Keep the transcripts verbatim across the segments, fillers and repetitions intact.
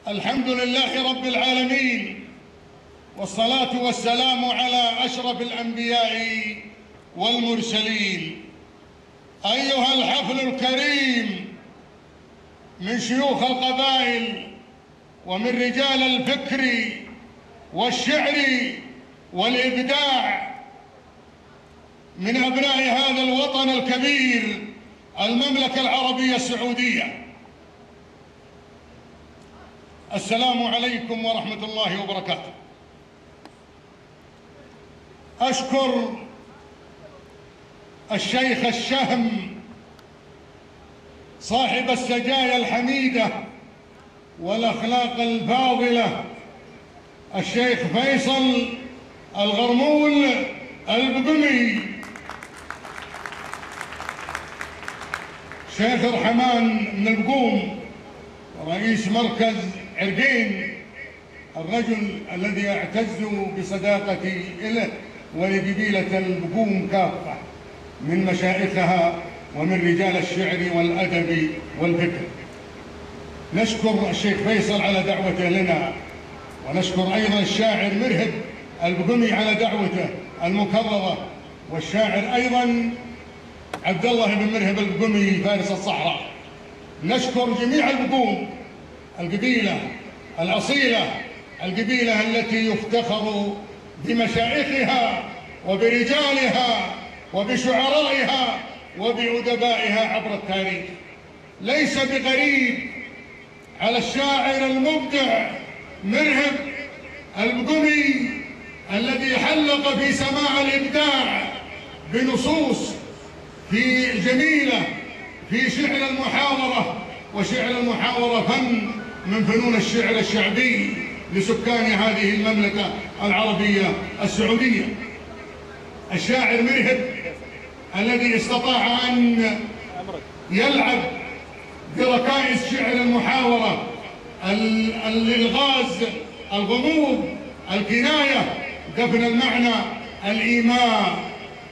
الحمد لله رب العالمين، والصلاة والسلام على أشرف الأنبياء والمرسلين. أيها الحفل الكريم من شيوخ القبائل ومن رجال الفكر والشعر والإبداع من أبناء هذا الوطن الكبير المملكة العربية السعودية، السلام عليكم ورحمة الله وبركاته. أشكر الشيخ الشهم صاحب السجايا الحميدة والأخلاق الفاضلة، الشيخ فيصل الغرمول البقمي، شيخ الرحمن من البقوم، رئيس مركز عرقين، الرجل الذي أعتز بصداقتي إليه ولقبيلة البقوم كافة من مشايخها ومن رجال الشعر والأدب والفكر. نشكر الشيخ فيصل على دعوته لنا، ونشكر أيضا الشاعر مرهب البقمي على دعوته المكررة، والشاعر أيضا عبد الله بن مرهب البقمي فارس الصحراء. نشكر جميع البقوم، القبيلة الأصيلة، القبيلة التي يفتخر بمشايخها وبرجالها وبشعرائها وبأدبائها عبر التاريخ. ليس بغريب على الشاعر المبدع مرهب البقمي الذي حلق في سماع الإبداع بنصوص في جميلة في شعر المحاورة، وشعر المحاورة فن من فنون الشعر الشعبي لسكان هذه المملكة العربية السعودية. الشاعر مرهب الذي استطاع أن يلعب بركائز شعر المحاورة، الإلغاز، الغموض، الكناية، دفن المعنى، الإيماء.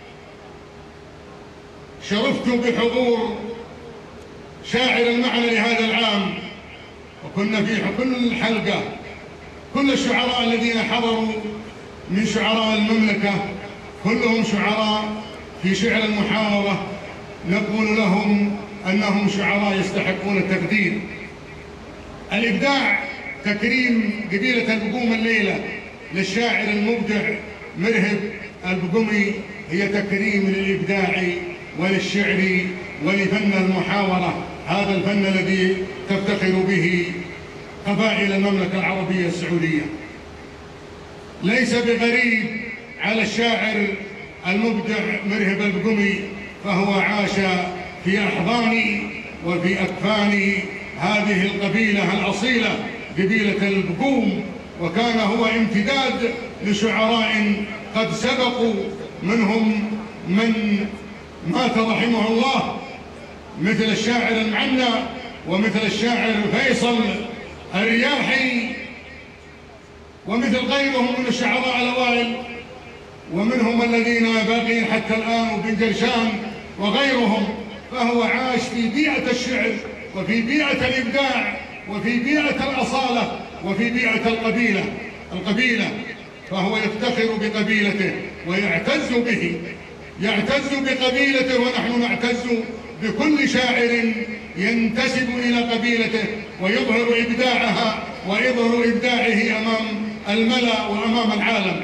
شرفت بحضور شاعر المعنى لهذا العام، وكنا في كل حلقة كل الشعراء الذين حضروا من شعراء المملكة كلهم شعراء في شعر المحاورة، نقول لهم أنهم شعراء يستحقون التقدير. الإبداع تكريم قبيلة البقوم الليلة للشاعر المبدع مرهب البقمي هي تكريم للإبداع وللشعر ولفن المحاورة، هذا الفن الذي تفتخر به قبائل المملكة العربية السعودية. ليس بغريب على الشاعر المبدع مرهب البقمي، فهو عاش في أحضان وفي أكفان هذه القبيلة الأصيلة قبيلة البقوم، وكان هو امتداد لشعراء قد سبقوا، منهم من مات رحمه الله مثل الشاعر المعنى ومثل الشاعر فيصل الرياحي ومثل غيرهم من الشعراء الأوائل، ومنهم الذين باقين حتى الآن وبن جرشان وغيرهم. فهو عاش في بيئة الشعر وفي بيئة الإبداع وفي بيئة الأصالة وفي بيئة القبيلة القبيلة فهو يفتخر بقبيلته ويعتز به، يعتز بقبيلته، ونحن نعتز بكل شاعر ينتسب إلى قبيلته ويظهر إبداعها ويظهر إبداعه أمام الملأ وأمام العالم.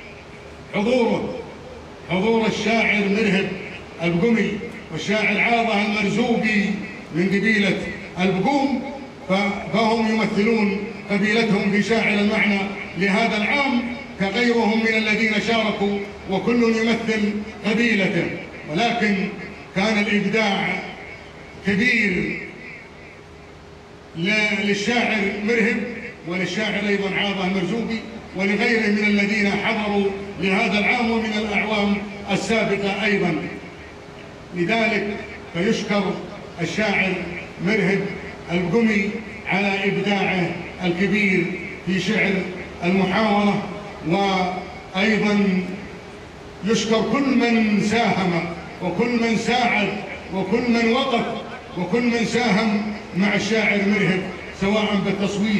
حضوره حضور الشاعر مرهب البقمي والشاعر عاضة المرزوقي من قبيلة البقوم، فهم يمثلون قبيلتهم في شاعر المعنى لهذا العام كغيرهم من الذين شاركوا، وكل يمثل قبيلته. ولكن كان الإبداع كبير للشاعر مرهب وللشاعر أيضا عاضة المرزوقي ولغيره من الذين حضروا لهذا العام ومن الأعوام السابقة أيضا. لذلك فيشكر الشاعر مرهب البقمي على إبداعه الكبير في شعر المحاورة، وأيضا يشكر كل من ساهم وكل من ساعد وكل من وقف وكل من ساهم مع الشاعر مرهب، سواء بالتصويت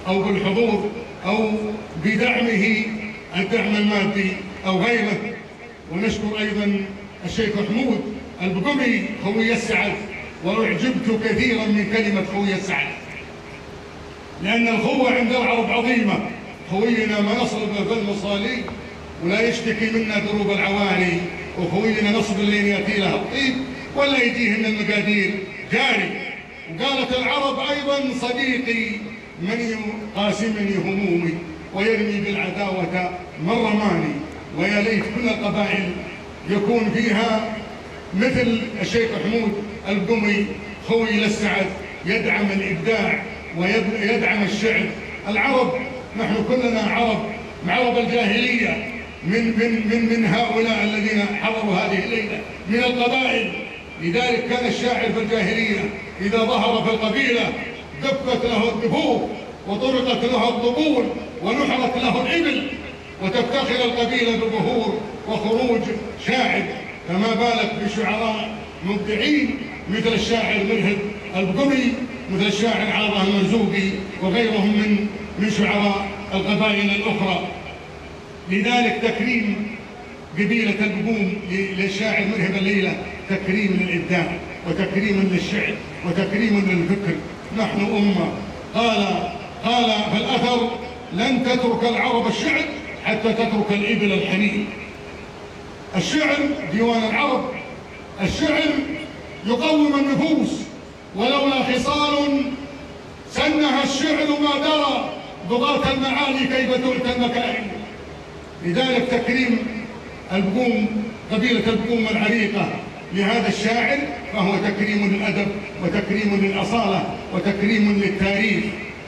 أو بالحضور أو بدعمه الدعم المادي أو غيره. ونشكر أيضا الشيخ حمود البقمي خوي السعد، وأعجبت كثيرا من كلمة خوي السعد، لأن الخوة عند العرب عظيمة. خوينا ما يصرب في المصالي ولا يشتكي منا دروب العوالي، وخوينا نصب اللي يأتي لها الطيب ولا يجيهن المقادير جاري. وقالت العرب أيضا صديقي من قاسمني همومي ويرمي بالعداوة من رماني. ويا ليت كل القبائل يكون فيها مثل الشيخ حمود البقمي خوي السعد، يدعم الإبداع ويدعم الشعر. العرب نحن كلنا عرب، عرب الجاهلية، من من من من هؤلاء الذين حضروا هذه الليلة من القبائل. لذلك كان الشاعر في الجاهلية إذا ظهر في القبيلة دفت له الدفوف وطرقت له الطبول ونحرت له الإبل، وتفتخر القبيلة بظهور وخروج شاعر. فما بالك بشعراء مبدعين مثل الشاعر مرهب البقمي، مثل الشاعر عاطف المرزوقي وغيرهم من من شعراء القبائل الأخرى. لذلك تكريم قبيلة البقوم للشاعر مرهب الليلة تكريم للإبداع وتكريم للشعر وتكريم للفكر. نحن أمة قال قال في الأثر: لن تترك العرب الشعر حتى تترك الإبل الحنين. الشعر ديوان العرب، الشعر يقوم النفوس، ولولا خصال سنها الشعر ما درى ضغاة المعالي كيف تؤتى المكائن. لذلك تكريم البقوم، قبيلة البقوم العريقة، لهذا الشاعر فهو تكريم للأدب وتكريم للأصالة وتكريم للتاريخ.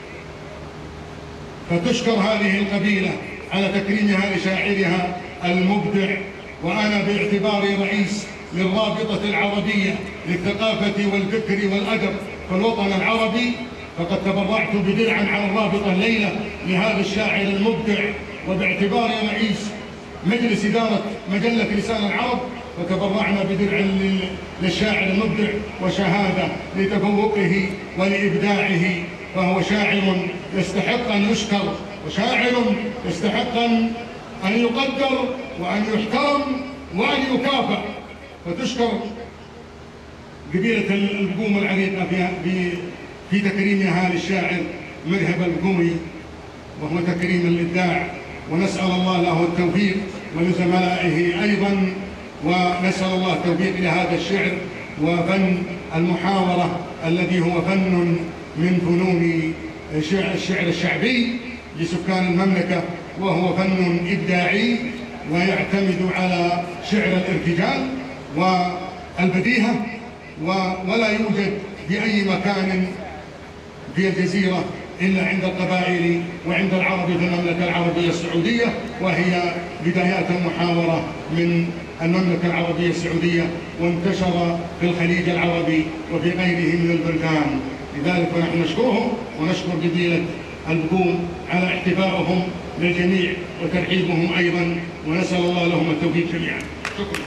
فتشكر هذه القبيلة على تكريمها لشاعرها المبدع. وأنا باعتباري رئيس للرابطة العربية للثقافة والفكر والأدب في الوطن العربي، فقد تبرعت بدرعا على الرابطة الليلة لهذا الشاعر المبدع. وباعتباري رئيس مجلس إدارة مجلة لسان العرب، فتبرعنا بدرع للشاعر المبدع وشهادة لتفوقه ولإبداعه. فهو شاعر يستحق أن يشكر، وشاعر يستحق أن يقدر وأن يحترم وأن يكافئ. فتشكر قبيلة البقوم العريقة في في تكريمها للشاعر مرهب البقمي، وهو تكريم الإبداع. ونسأل الله له التوفيق ولزملائه أيضا، ونسأل الله التوفيق لهذا الشعر وفن المحاورة الذي هو فن من فنون الشعر الشعبي لسكان المملكة، وهو فن إبداعي ويعتمد على شعر الارتجال والبديهة، ولا يوجد في أي مكان في الجزيرة إلا عند القبائل وعند العرب في المملكة العربية السعودية، وهي بدايات المحاورة من المملكة العربية السعودية، وانتشر في الخليج العربي وفي غيره من البلدان. لذلك نحن نشكرهم ونشكر قبيلة البقوم على احتفائهم للجميع وترحيبهم أيضا، ونسأل الله لهم التوفيق جميعا. شكرا.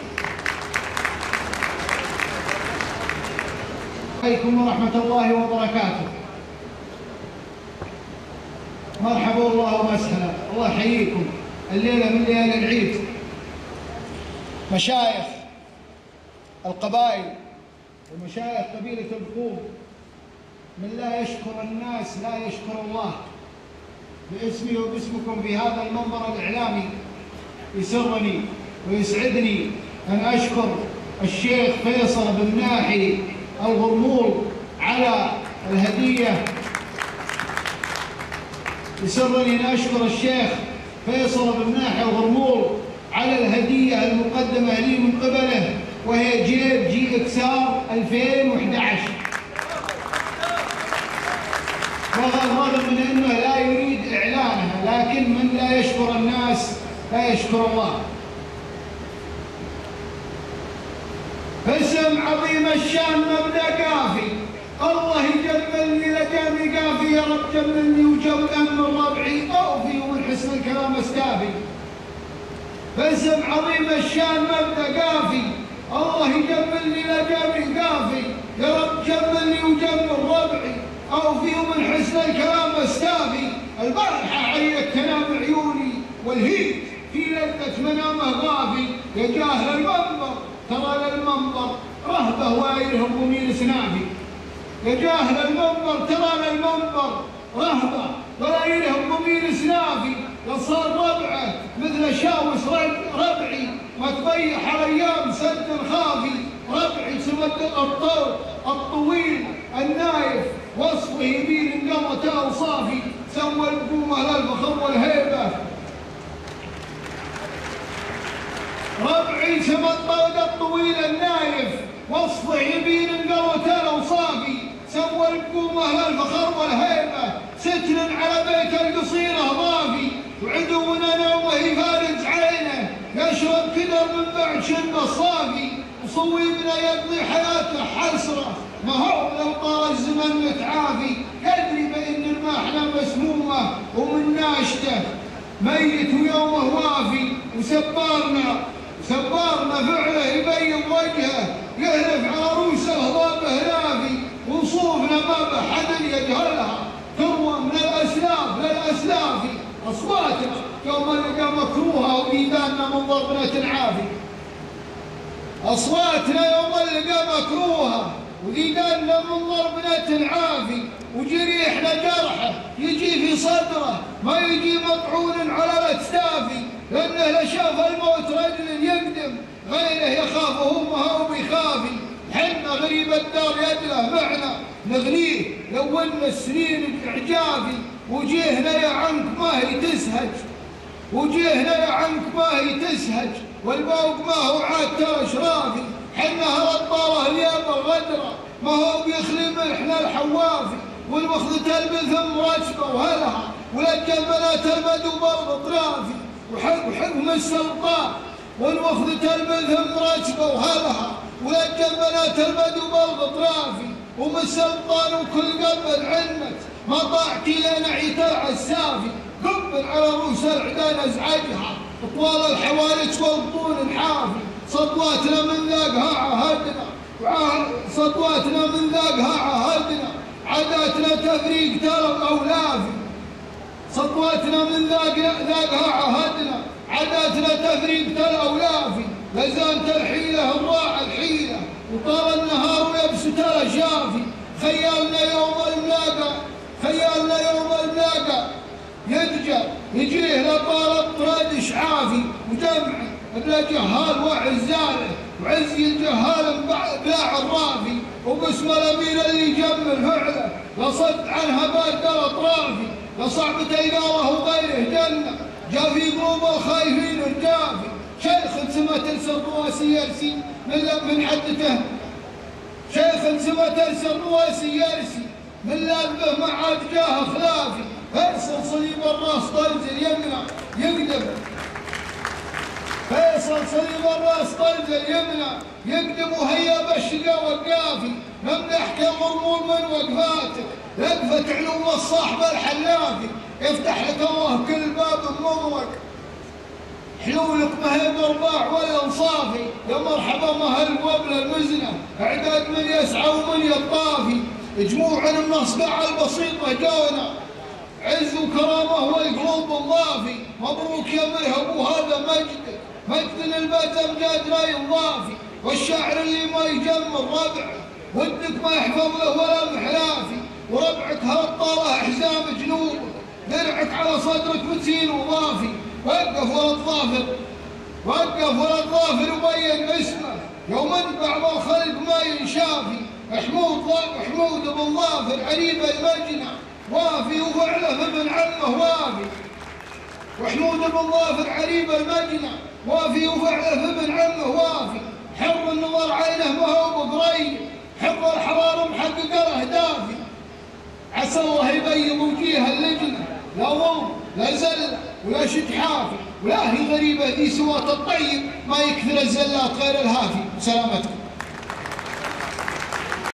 عليكم ورحمة الله وبركاته. مرحبا والله ومسهلا، الله يحييكم الليلة من ليالي العيد. مشايخ القبائل ومشايخ قبيلة البقوم، من لا يشكر الناس لا يشكر الله. باسمي وباسمكم في هذا المنبر الإعلامي يسرني ويسعدني أن أشكر الشيخ فيصل بن ناحي الغرمول على الهدية. يسرني أن أشكر الشيخ فيصل بن ناحي الغرمول على الهدية المقدمة لي من قبله، وهي جيب جي إكسار ألفين وأحد عشر. رغم من أنه لا يريد إعلانها، لكن من لا يشكر الناس لا يشكر الله. اسم عظيم الشان مبدأ كافي، الله يجملني لجامي قافي، يا رب جملني وجمل من ربعي طوفي ومن حسن الكلام استافي. اسم عظيم الشان مبدأ كافي، الله يجملني لجامي قافي، يا رب جملني وجمل ربعي أوفي ومن حسن الكلام استافي. البارحة عيت تنام عيوني والهيج في لذة منامه غافي. يا جاهل المنبر ترى للمنبر رهبة وايرهم ومين سنافي. يا جاهل المنبر ترى للمنبر رهبة وايرهم ومين سنافي. لصار ربعه مثل شاوس ربعي ما تبيح الايام سد خافي. ربعي سمد الطول الطويل النايف وصفه يمين انقمت اوصافي. سوى البومه للفخر والهيبه. ربعي سمى الطود الطويل النايف وصفه يمين انقمت اوصافي. سوى البومه للفخر والهيبه. ستر على بيت القصيره ضافي. وعدونا نومه يفارج عينه يشرب كدر من بعد شن الصافي. وصويبنا يقضي حياته حسره ما هو لو طال الزمن متعافي. يدري بان المحنه مسمومه ومن ناشته ميت ويومه وافي. وسبارنا سبارنا فعله يبين وجهه يهلف على روسه ضابه نافي. وصوفنا ما بحد يجهلها تروى من الاسلاف للاسلاف. اصواتنا يوم اللقى مكروهه وإيداننا من ضربنة عافي. اصواتنا يوم اللقى مكروهه وإيداننا من ضربنة عافي. وجريحنا جرحه يجي في صدره ما يجي مطعون على الاكتافي. لانه لشاف الموت رجل يقدم غيره يخافه ما هو بيخافي. حنا غريب الدار يدله معنا نغنيه لو ان السنين اعجافي. وجيهنا يا عنك ما هي تسهج وجيهنا يا عنك ما هي تسهج. والبوق ما هو عاد ترى شرافي. حنا هالطاره اليابه الغدره ما هو بيخلي ملحنا الحوافي. والمخذة البثم رشقه وهلها ولجل بنات البدو برض طرافي. وحكم السلطان والمخذة البثم رشقه وهلها ولجل بنات البدو برض طرافي. وم السلطان وكل قبل عنك ما طاعتي لنا عتاع السافي. قبل على رؤوس العدان ازعجها طوال الحوالج والبطون الحافي. سطواتنا من ذاقها عهدنا سطواتنا من ذاقها عهدنا. عاداتنا تفريق ترى اولافي. سطواتنا من ذاقها عهدنا عاداتنا تفريق ترى اولافي. لزانت الحيله الراعى الحيله وطال النهار ويبس ترى شافي. خيالنا يوم الملاقى خيالنا يوم الملاقى يدجى يجيه لطال الطراد شعافي. وجمع بلا جهال وعزاله وعزي الجهال بلا عرافي. وباسم الامير اللي يجمل فعله لصد عنها بادر اطرافي. لصعب تيقاظه وغيره جنه جا في قلوب الخايفين الجافي. شيخ سمة السرواسي يرسي من من عدته شيخ سمة السرواسي يرسي من لابه ما عاد جاه خلافي. فيصل صليب الراس طلز اليمنى يقدم فيصل صليب الراس طلز اليمنى يقدم وهيا بالشقا وقافي. نمدح كالمرمول من وقفاته وقفة علو الصاحب الحلافي. يفتح لك الله كل باب مغلق حلولك ما هي برباع ولا انصافي. يا مرحبا ما هالقبل المزنه اعداد من يسعى ومن يطافي. جموع من اصبع البسيطه جونا عز وكرامه والقلوب الضافي. مبروك يا مرهب وهذا مجد مجد البتم جاد لا ينضافي. والشاعر اللي ما يجمل ربعه ودك ما يحفظ له ولا محلافي. وربعك هالطاره حزام جنوبه درعك على صدرك متين وضافي. وقف ولد ظافر وقف ولد ظافر وبين اسمه يوم ان بعض الخلق ما ينشافي. حمود حمود بن ظافر عريب المجنى وافي وفعله فابن عمه وافي. وحمود بن ظافر عريب المجنى وافي وفعله فابن عمه وافي. حر النظر عينه ما هو بقريب حر الحرار محقق له دافي. عسى الله يبيض وجيه اللجنه لا ظلم لا زله ولا شد حافي. ولا هي غريبه ذي سوات الطيب ما يكثر الزلات غير الهافي. سلامتكم.